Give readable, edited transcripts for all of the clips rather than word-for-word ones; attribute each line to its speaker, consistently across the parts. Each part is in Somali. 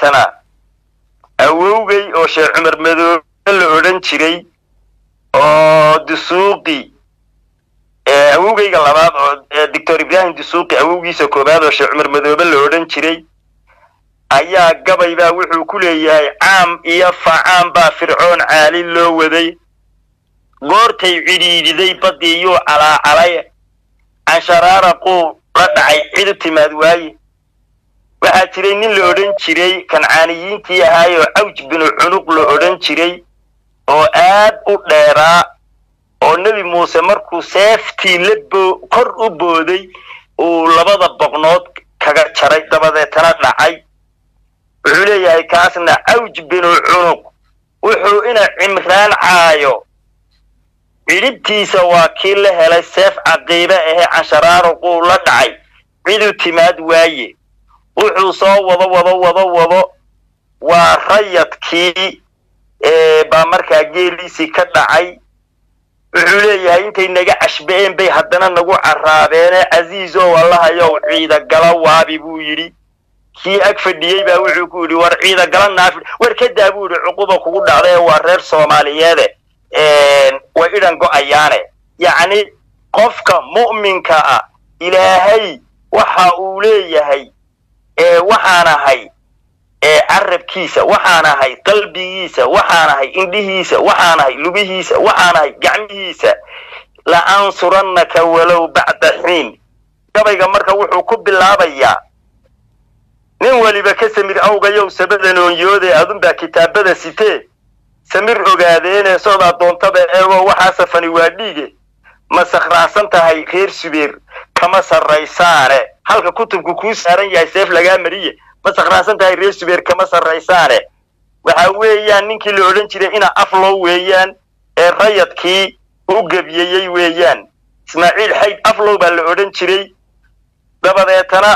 Speaker 1: dabadeetana awowgay oo Sheekh Cumar Madoobe la oran jiray oo Dusuuqi awowgayga labaad oo Dr. Ibrahim Dusuuqi awowgiisa koobaad oo Sheekh Cumar Madoobe la oran jiray ayaa gabayba wuxuu ku leeyahay caam iyo faacaan baa fircoon caali loo waday goortay cidhiididay badiyo calaa asharaaraqu la dhacay cid timaad waaye waxaa jiray nin la oran jiray kancaaniyiintii ahaayo Awj bin Cunuq la oran jiray oo aad u dheeraa oo Nabi Muuse markuu seeftii labo kor u booday oo labada boqnood kaga jaray dabadeetana dhacay wuxuu leeyahay kaasna Awj bin Cunuq wuxuu ina Cimraan caayo ciribtiisa waa kii la helay seef caqiiba ah asharaaraqu la dhacay cid timaad waaye wuxuu soo wado waa rayadkii baa markaa geeliisi ka dhacay wuxuu leeyahay intay naga cashbeen bay haddana nagu caraabeen aziizo wallahayow ciida gala waabi buu yiri kii ag fadhiyay baa wuxuu ku yiri war ciida gala naaf war ka daabuur cuquba kugu dhacday waa reer Soomaaliyeed way idan go'ayaane yaani qofka mu'minka ah ilaahay waxa uu leeyahay waxaanahay carabkiisa waxaanahay qalbigiisa waxaanahay indhihiisa waxaanahay lugihiisa waxaanahay gacmihiisa la ansurannaka walaw ba'da hin gabayga marka wuxuu ku bilaabayaa nin waliba ka samir awgayow sabadan oo yoode adunba kitaabada sitee samir ogaadeen sooda doontada eego waxa safani waa dhiige ma sakhraansan tahay reer Subeer kama sarraysaane halka kutubku ku saaran yahay seef laga mariye ma sakhraansan tahay reer Subeer kama sarraysaane waxa weeyaan ninkii la oran jiray ina aflo weeyaan rayadkii u gabiyay weeyaan Ismaaciil Hayd aflo baa la oran jiray dabadeetana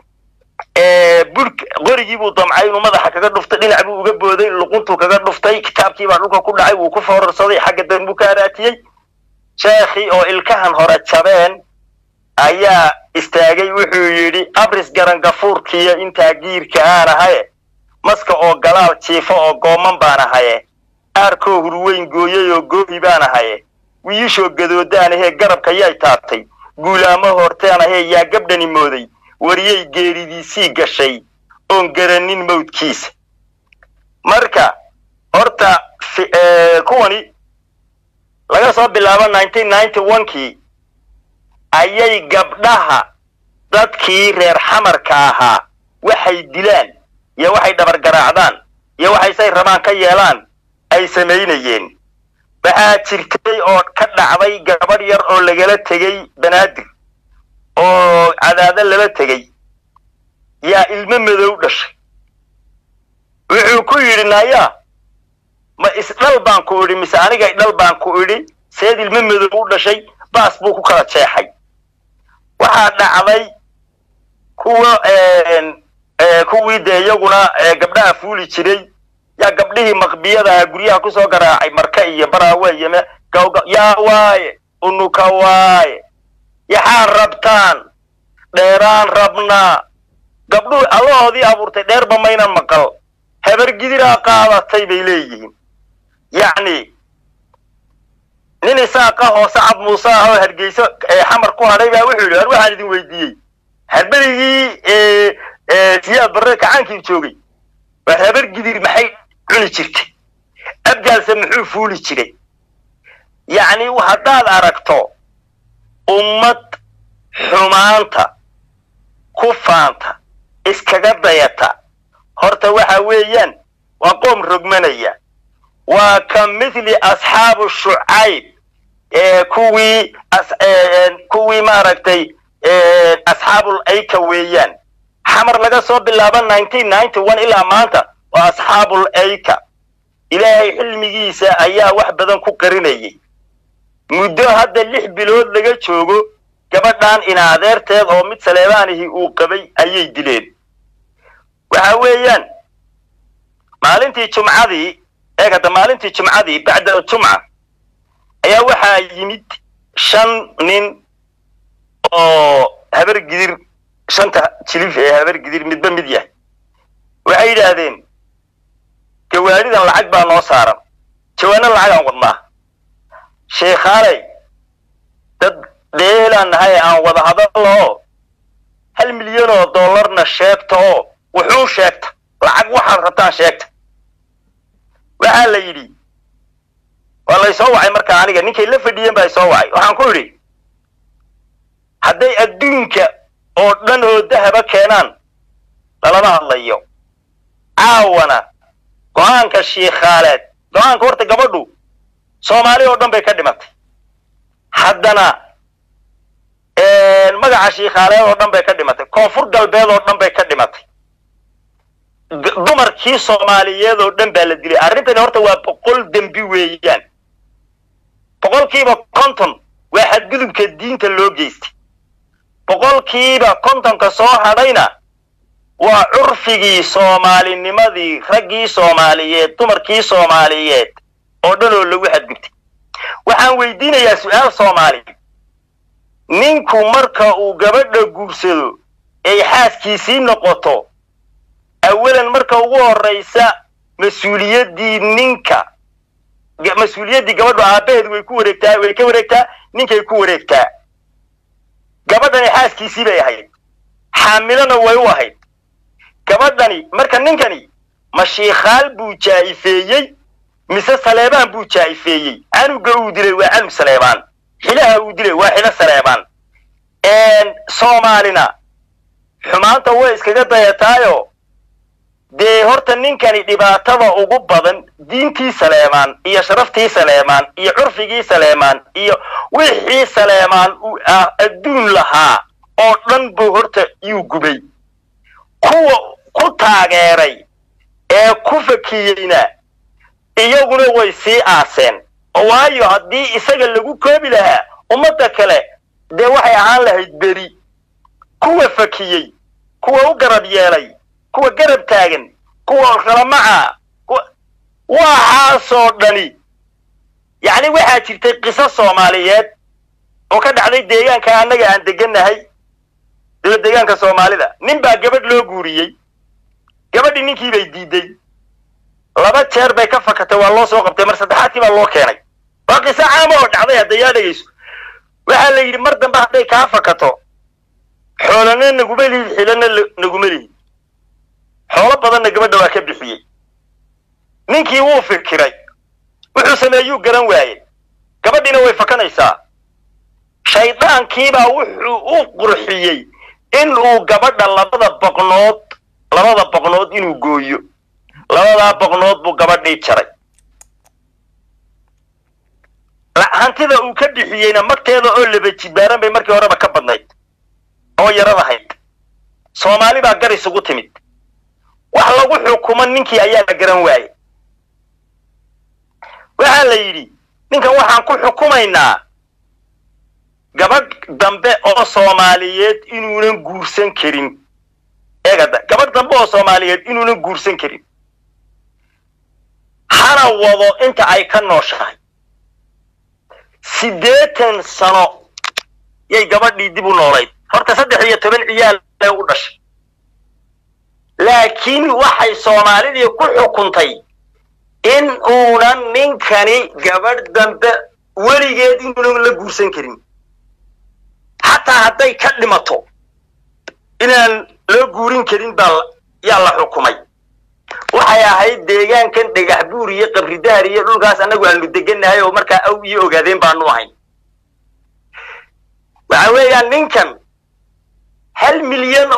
Speaker 1: burk qorigii buu damcay inuu madaxa kaga dhuftay dhinac buu uga booday luquntu kaga dhuftay kitaabkii baa dhulka ku dhacay wuu ku foorarsaday xagga dambu ka raatiyay sheekhi oo ilkahan hore jabeen ayaa istaagay wuxuu yiri abris garan gafuurkiya inta giirka aan ahay maska oo galaal jiifo oo gooman baan ahay arko hurweyn gooyay oo goobi baan ahay wiisho gadoodaan ee garabka yay taabtay guulaamo hortaan ahay yaa gabdhani mooday wariyay geeridiisii gashay oon garanin mawdkiisa marka horta kuwani laga soo bilaabo 1991kii ayay gabdhaha dadkii reer xamarka ahaa waxay dilaan iyo waxay dhabar garaacdaan iyo waxay say rabaan ka yeelaan ay sameynayeen waxaa jirtay oo ka dhacday gabadh yar oo lagala tagay Banaadir oo cadaada lala tagay yaa ilmo madow dhashay wuxuu ku yiri naaya ma isdal baan ku iri mise aniga idal baan ku iri seed ilmo madow dhashay baas buu ku kala jeexay waxa dhacday kuwii deeyaguna gabdhaha fuuli jiray ya gabdhihii maqbiyada guriyaha ku soo garaacay marka iyo baraawe iyo yaa waaye unuka waaye yaa rabtaan dheeraan rabna gabdhu allahoodii abuurtay dheerba mayna maqal habar gidira qaadatay bay leeyihiin yaani nin isaaqa hoose cad Muuse oo Hargeysa xamar ku hadhay baa wuxuu yiri waxaan idin weydiiyay harbarigii siyaad barre kacaankii joogay waa habar gidir maxay cuni jirtay abgaalse muxuu fuuli jiray yaani haddaad aragto ummad xumaanta ku faanta iskaga dayata horta waxa weeyaan waa qoom rogmanaya waa ka mithli asxaabu shucayb kuwii maaragtay asxaabul ayka weeyaan xamar laga soo bilaabo 1991 ilaa maanta waa asxaabul ayka ilaahay xilmigiisa ayaa wax badan ku qarinayay muddo hadda 6 bilood laga joogo gabadhan ina adeerteed oo mid Saleebaanihi uu qabay ayay dileen waxa weeyaan maalintii Jumcadii bacda Jumca ayaa waxa yimid 5 nin oo habar gidir shanta jilif habar gidir midba mid yahay waxay yiraahdeen gawaaridan lacag baa noo saaran jawaana lacag aan wadnaa sheekhalay dad deelan hay aan wada hadalno $1 milyan na sheegto wuxuu sheegta lacag waxaad rabtaan sheegta waxa la yiri wala soo wacay marka aniga ninkay la fadhiyeen baa soo wacay waxaan ku yiri hadday adduunka oo dhan oo dahaba keenaan lama hadlayo caawana go'aanka sheekhaaleed go'aanka horta gabadhu Soomaali oo dhan bay ka dhimatay haddana magaca sheekhaaleed oo dhan bay ka dhimatay koonfur galbeed oo dhan bay ka dhimatay dumarkii Soomaaliyeed oo dhan baa la dilay arrintan horta waa 100 dambi weeyaan 100% waa xadgudubka diinta loo geystay 100% ka soo hadhayna waa curfigii Soomaalinimadii raggii Soomaaliyeed dumarkii Soomaaliyeed oo dhan oo lagu xadgudbay waxaan weydiinayaa su'aal Soomaali ninku marka uu gabadha guursado ay xaaskiisii noqoto awalan marka ugu horeysa mas'uuliyadii ninka mas'uuliyadii gabadha aabaheed way ka wareegtaa ninkay ku wareegtaa gabadhani xaaskiisii bay ahayd xaamilana way u ahayd gabadhani marka ninkani ma sheekhaal buu jaayifeeyay mise Saleebaan buu jaayifeeyay anuga uu dilay waa anu Saleebaan xilaha uu dilay waa xila Saleebaan Soomaalina xumaanta way iskaga dayataayo de horta ninkani dhibaatada ugu badan diintii Saleebaan iyo sharaftii Saleebaan iyo curfigii Saleebaan iyo wixii Saleebaan uu adduun lahaa oo dhan buu horta uu gubay kuwa ku taageeray ee ku fakiyayna iyaguna way sii aaseen waayo haddii isaga lagu koobi lahaa ummadda kale de waxay ahaan lahayd beri kuwa fakiyay kuwa u garab yeelay kuwa garab taagan kuwa kala maca waxaasoo dhani yani waxaa jirtay qiso Soomaaliyeed oo ka dhacday deegaanka annaga aan deganahay deegaanka Soomaalida nin baa gabadh loo guuriyay gabadhii ninkii bay diiday laba jeer bay ka fakatay waa loo soo qabtay mar saddexaadkii baa loo keenay waa qiso caam oo dhacday hadda dhageyso waxa la yiri mar dambe haday ka fakato xoolana naguma lihi xilana naguma lihi xoolo badan gabadha waa ka bixiyay ninkii wuu fikiray wuxuu sameeyay garan waayay gabadhina way fakanaysaa shaydaankii baa wuxuu u qurxiyay in uu gabadha labada boqnood inuu gooyo labada boqnood buu gabadhii jaray hantida uu ka bixiyayna marteeda oo laba jibaaran bay markii horeba ka badnayd oo yaradahayd Soomaali baa gar isugu timid wax lagu xukumo ninkii ayaa la garan waayay waxa la yiri ninkan waxaan ku xukumaynaa gabadh dambe oo Soomaaliyeed inuunan guursan karin eegada gabadh dambe oo Soomaaliyeed inuunan guursan karin hana wado inta ay ka nooshahay 80 sano yay gabadhii dib u noolayd horta 13 ciyaal ay u dhashay laakiin waxay Soomaalida ku xukuntay in uunan ninkani gabadh dambe waligeed inuunan la guursan karin hatta haday ka dhimato inaan la guurin karin baa yaa la xukumay waxay ahayd deegaankan dhagax buur iyo qabridaar iyo dhulkaas anagu aanu deganahay oo markaa aw iyo ogaadeen baanu ahayn waxa weeyaan ninkan $1 milyan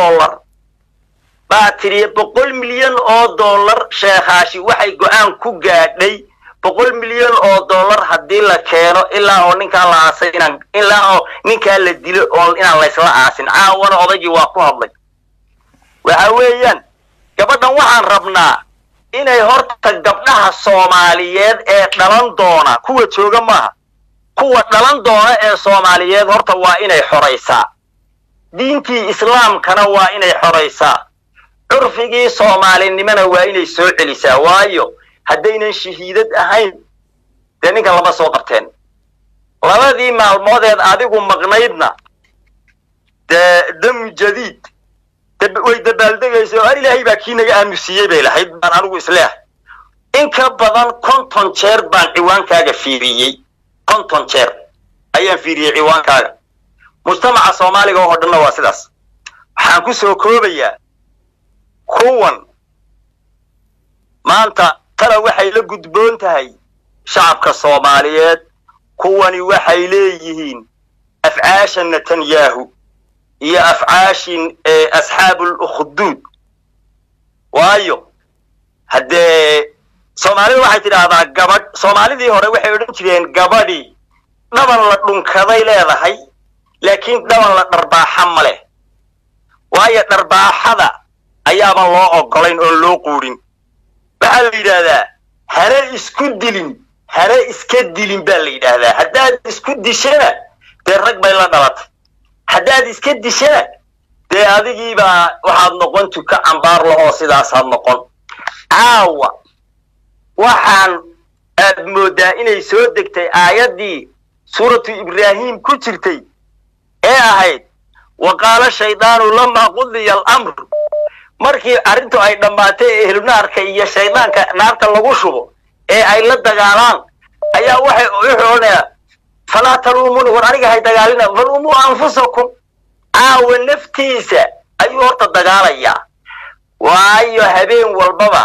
Speaker 1: baa tiri $100 milyan sheekhaasi waxay go'aan ku gaadhay $100 milyan haddii la keeno ilaa oo ninka la aasay ilaa oo ninka la dilo oo inaan la isla aasin caawana odagii waa ku hadlay waxa weeyaan gabadhan waxaan rabnaa inay horta gabdhaha Soomaaliyeed ee dhalan doona kuwa jooga maaha kuwa dhalan doona ee Soomaaliyeed horta waa inay xoreysaa diintii islaamkana waa inay xoreysaa curfigii Soomaalinimana waa inay soo celisaa waayo haddaynan shahiidad ahayn de ninka lama soo qabteen labadii maalmoodeed adigu maqnaydna de dam jadiid way dabaaldegayso oo ilaahay baa kiinaga aamusiyay bay lahayd baan anigu isleeyahay in ka badan 50 jeer baan ciwaankaaga fiiriyay 50 jeer ayaan fiiriyay ciwaankaaga mujtamaca Soomaaliga oo dhanna waa sidaas waxaan ku soo koobayaa kuwan maanta tala waxay la gudboon tahay shacabka Soomaaliyeed kuwani waxay leeyihiin afcaasha Netanyahu iyo afcaashin asxaabul ukhdud waayo hadee Soomaalidu waxay tiraahdaa gabadh Soomaalidii hore waxay odhan jireen gabadhi dhaban la dhunkaday leedahay laakiin dhaban la dharbaaxa ma leh waayo dharbaaxada ayaaba loo ogolayn oo loo quurin waxa la yiraahdaa hare isku dilin hare iska dilin baa la yiraahdaa haddaad isku dishana dee rag bay la dhalatay haddaad iska dishana dee adigiiba waxaad noqon tuka ambaar lahoo sidaasaad noqon caawa waxaan aad moodaa inay soo degtay aayadii suuratu Ibraahim ku jirtay ee ahayd waqaala shaydaanu lamma qudiya al-amr markii arintu ay dhamaatay ehelnaarka iyo shaydaanka naarta lagu shubo ee ay la dagaalaan ayaa waxay oranayaan fala talumun war aniga hay dagaalina falumu anfusakum aawa naftiisa ayuu horta dagaalaya waayo habeen walbaba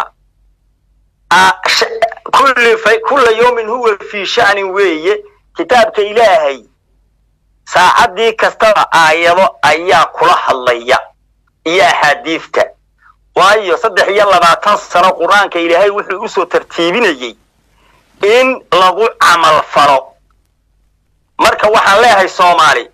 Speaker 1: كل يوم هو في شأن ويه كتابك إلهي ساعدي كستوى آيضا أيا كلها الليا إيا حديثك وأيو صدح يلا ما تنصر القرآن كإلهي وحي أسو ترتيبين يجي إن لغو عمل فرق مركا وحا ليهي صومالي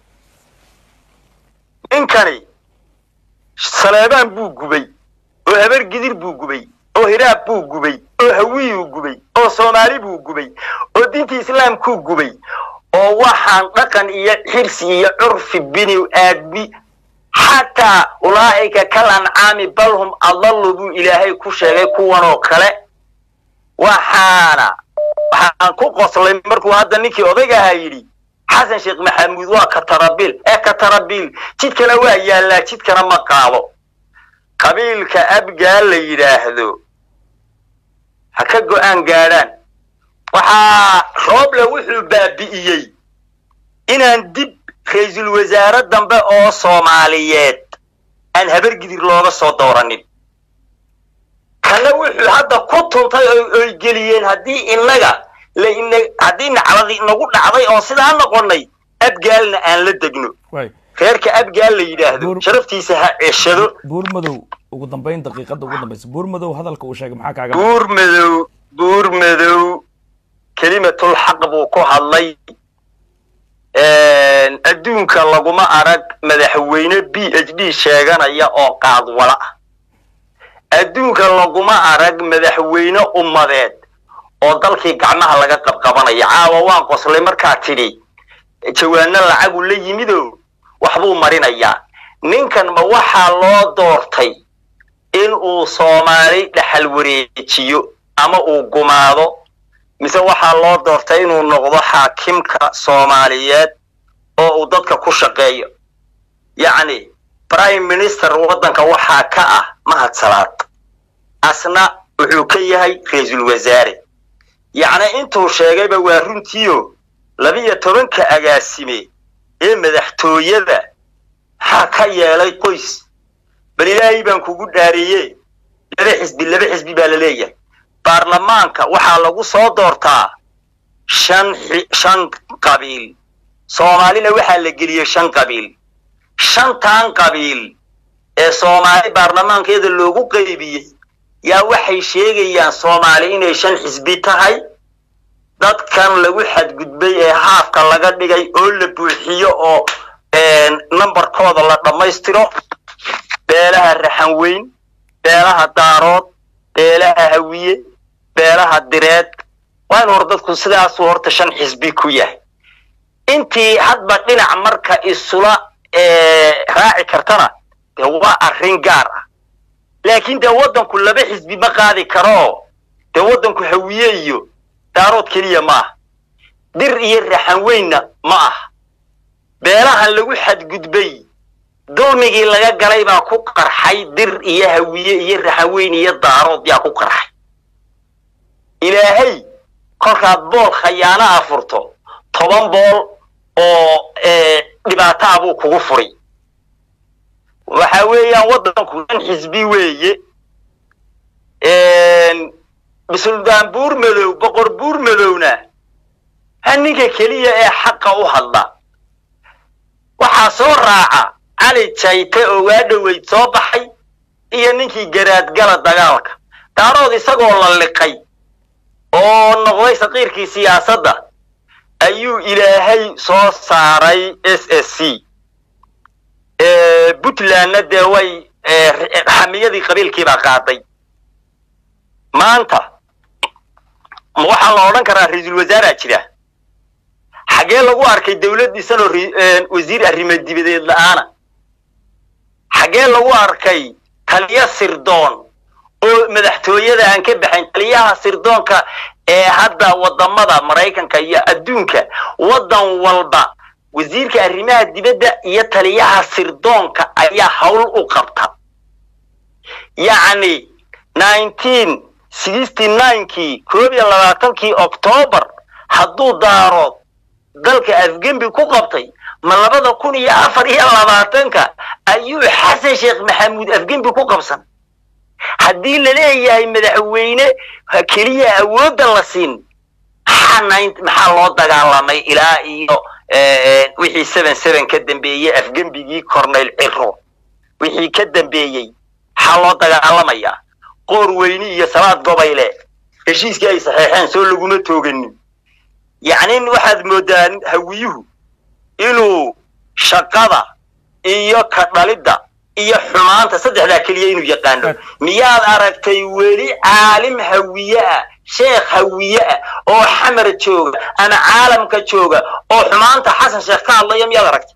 Speaker 1: إن كاني سلابان بو قبي وهبر قدير بو قبي oo hiraab buu gubay oo hawiyu gubay oo Soomaali buu gubay oo diinta islaamku gubay oo waxaan dhaqan iyo xirsi iyo curfi bini aadmi hatta ulaaika kalan aami balhum adallu bu ilaahay ku sheegay kuwan oo kale waxaan ku qoslay markuu hadda ninkii odayga yiri Xasan Sheekh Maxamuud waa ka tarabil jidkana waa yaala jidkana ma qaado qabiilka abgaal la yiraahdo haka go'aan gaadaan waxa rooble wuxuu baabi'iyay inaan dib ra'iisul wasaare dambe oo Soomaaliyeed aan habar gidir looga soo dooranin kana wuxuu hadda ku tuntay oo geliyeen hadii inaga hadii nacladii nagu dhacday oo sidaa noqonay abgaalna aan la degno reerka abgaal la yiraahdo sharaftiisa ha ceshado
Speaker 2: buur madow ugu dambeyn daqiiqada ugu dambaysa buur madow hadalka uu sheegay maxaa kaaga
Speaker 1: buur madow kalimatul haqq buu ku hadlay adduunka laguma arag madaxweyne PhD sheeganaya oo qaad wala adduunka laguma arag madaxweyne ummadeed oo dalkii gacmaha laga qabqabanaya caawa waan qoslay markaa tiri jawaana lacag u la yimido waxbuu marinayaa ninkan ma waxa loo doortay in uu Soomaali dhaxal wareejiyo ama uu gumaado mise waxa loo doortay inuu noqdo xaakimka Soomaaliyeed oo uu dadka ku shaqeeyo yaani prime minister wadanka waxa ka ah Mahad Salaad asna wuxuu ka yahay ra'iisul wasaare yaani intuu sheegayba waa runtiyo 12 agaasime ee madaxtooyada ka yeelay qoys bal ilaahay baan kugu dhaariyay laba xisbi baa la leeyahay baarlamaanka waxa lagu soo doortaa shan qabiil Soomaalina waxa la geliyay 5 qabiil 5 qabiil ee Soomaali baarlamaankeeda loogu qaybiyay yaa waxay sheegayaan Soomaali inay 5 xisbi tahay dadkan lagu xadgudbay ee haafka laga dhigay oo la buuxiyo oo numberkooda la dhameystiro beelaha raxan weyn beelaha daarood beelaha hawiye beelaha direed waan hordadku sidaas horta 5 xisbi ku yahay intii hadba dhinac marka isula raaci kartana waa arrin gaar ah laakiin wadanku 2 xisbi ma qaadi karo wadanku hawiye iyo daarood kaliya ma dir iyo raxan weynna ma ah beelaha lagu xadgudbay dulmigii laga galay baa ku qarxay dir iyo hawiye iyo raxaweyn iyo daarood yaa ku qarxay ilaahay kolkaad bool khayaano afurto 10 bool oo dhibaato abuu kugu furay waxa weeyaan wadanku in xisbi weeye بسلطان بور مدو بقر بور مدونا هنيك كلية حقا وهلا وحاصور راعة علي تشايته اوادو ويتصوبحي iyo ninkii garaad gala dagaalka daarood isagoo la liqay oo noqday saqiirkii siyaasadda ayuu ilaahay soo saaray SSC Puntland de way xamiyadii qabiilkii baa qaaday maanta waxa la oran karaa ra'iisul wasaare jira xagee lagu arkay dawladdiisa oo wasiir arrimaha dibadeed la'aana xagee lagu arkay taliya sirdoon oo madaxtooyada aan ka baxayn taliyaha sirdoonka hadda wadamada Mareykanka iyo adduunka wadan walba wasiirka arrimaha dibadda iyo taliyaha sirdoonka ayaa hawl u qabta yani 1969 kii October hadduu daarood dalka Afgambi ku qabtay ma 2024 ayuu Xasan Sheekh Maxamuud Afgambi ku qabsan haddii la leeyahay madaxweyne kaliya awoodda la siin maxaa loo dagaalamay ilaa iyo wixii 77 ka dambeeyay Afgambigii Cornel Ciro wixii ka dambeeyay maxaa loo dagaalamaya qoor weyni iyo salaad gobayle heshiiskii ay saxeexeen soo laguma tooganin يعني واحد مودان هويه إنه شقادة إياه كداليدا إياه حمانته صدق ذا كليه إنه يقانو مياد أركتي ولي عالم هوية شيخ هوية أو حمر تشوغ أنا عالم كتشوغ أو حمانته حسن شيخ كان الله يوم ياد أركت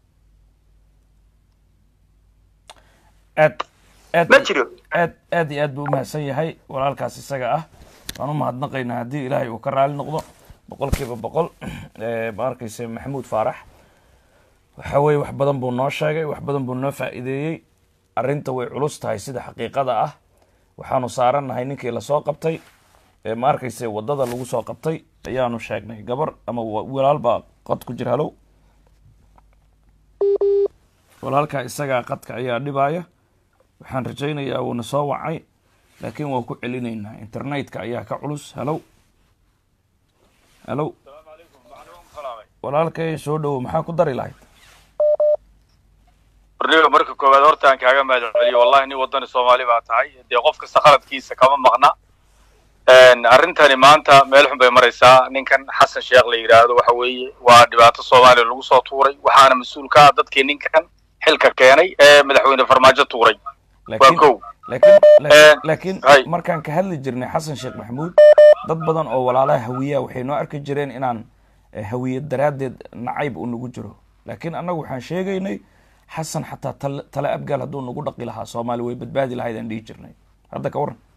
Speaker 2: أد بمهسية هاي ولا الكاسي سجاه أنا ما هدنقينا هدي إلهي وكرر النقطة بقول كيف بقول باركيس محمود فارح وحوي wax badan buu noo sheegay wax badan buu noo faa'iideeyay arinta way culus tahay sida xaqiiqada ah waxaanu saaranahay ninkii la soo qabtay ma arkayse wadada lagu soo qabtay ayaanu sheegnay gabar ama walaalba qad ku jir halow walaalka isaga qadka ayaa dhibaya waxaan rajaynayaa uu na soo wacay laakiin waa ku celinaynaa internetka ayaa ka culus halow الو السلام عليكم معلوم سلامي walaalkay soo dhaw maxaa ku dari lahayd
Speaker 3: barnaamijka marka koowaad horta aan kaaga mahad celiyo wallahi ni wadan Soomaali baa tahay de qofka saxaladkiisa kama maqna arintani maanta meel xun bay maraysaa ninkan Xasan Sheekh la yiraahdo waxa weeye waa dhibaato Soomaali lagu soo tuuray waxaana mas'uul ka dadkii ninkan xilka keenay madaxweyne farmaajo tuuray
Speaker 2: laakiin markaan ka hadli jirnay Xasan Sheekh Maxamuud dad badan oo walaalaha hawiya waxay noo arki jireen inaan hawiyad daraadeed nacayb u nagu jiro laakiin anagu waxaan sheegaynay Xasan xataa tala abgaal haduu nagu dhaqi lahaa Soomaali way badbaadi lahayd aan dhigi jirnay hadda ka waran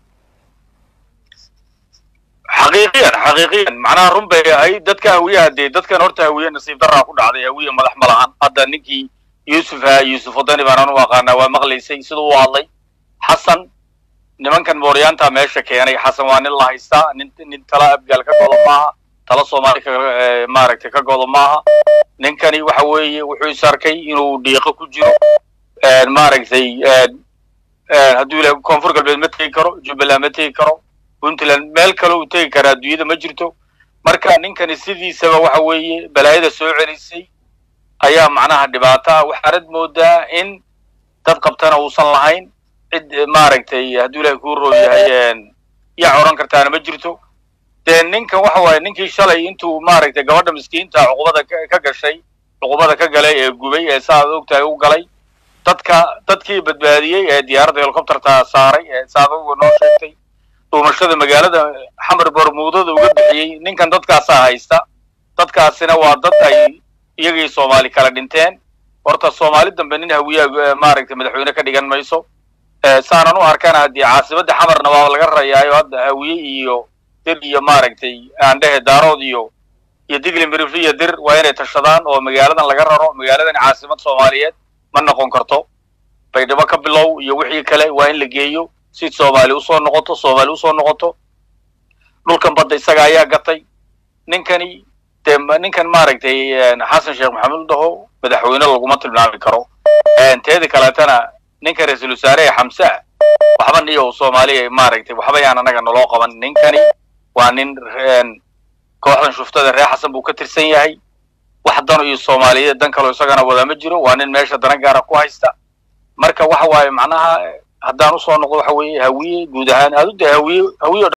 Speaker 3: حقيقيا معناها رمبي هاي دتك هوية دي دتك نورتها هوية نصيب درا كل عادي هوية ملح ملحان هذا نكي يوسف وداني بانان واقعنا ومغلي سيدو والله حسن نمان كان موريانتا ماشي كياني حسن وان الله يستا نتلا أبقال كقول معها تلا صومالي مارك كقول معها نكاني وحوي وحوي ساركي إنه دقيقة كجرو مارك زي هدول كونفور قلب متى كرو جبلا متى كرو puntland meel kale uu tagi karaa adduunyada ma jirto marka ninkani sidiisaba waxa weeye balaayada soo celisay ayaa macnaha dhibaato waxaad moodaa in dad qabtana uusan lahayn cid maaragtay hadduu ilaahay ku rooyahay yaa oran kartaana ma jirto ninkan waxa waaye ninkii shalay intuu maaragtay gabadha miskiinta cuqubada ka gashay cuqubada ka galay ee gubay ee saad ogtahay u galay dadkii badbaadiyay ee diyaaradda helicopterta saaray ee saad ugu noo sheegtay ومشهد مجالده حمر برموده وقبحي نكن ضد كاسة هايستا ضد كاسنا وضد أي يجي الصومالي كلا دينتين ورت الصومالي دم بيننا هوية مارك مدحونا كديجان مايسو سارة نو أركان هدي عاصمة حمر نواب الجرة يا يود هوية يو دير يا مارك تي عنده دارود يو يديك المريفية دير وين تشدان ومجالده الجرة مجالده عاصمة الصوماليات من نقون كرتو baydhabo ka bilow iyo wixii kale waa in la geeyo si Soomaali u soo noqoto dhulkan badda isaga ayaa gatay ninkani ninkan maaragtay Xasan Sheekh Maxamuud dhaho madaxweyne laguma tilmaami karo teeda kaleetana ninka ra'iisul wasaare Xamsa waxba niyo Soomaaliya maaragtay waxba yaan anaga naloo qaban ninkani waa nin kooxdan shuftada reer Xasan buu ka tirsan yahay wax dan iyo Soomaaliya dan kale isagana wada ma jiro waa nin meesha dana gaar ah ku haysta marka waxa waaye macnaha haddaan u soo noqdo waxa weeye hawiye guud ahaan aad u hawiye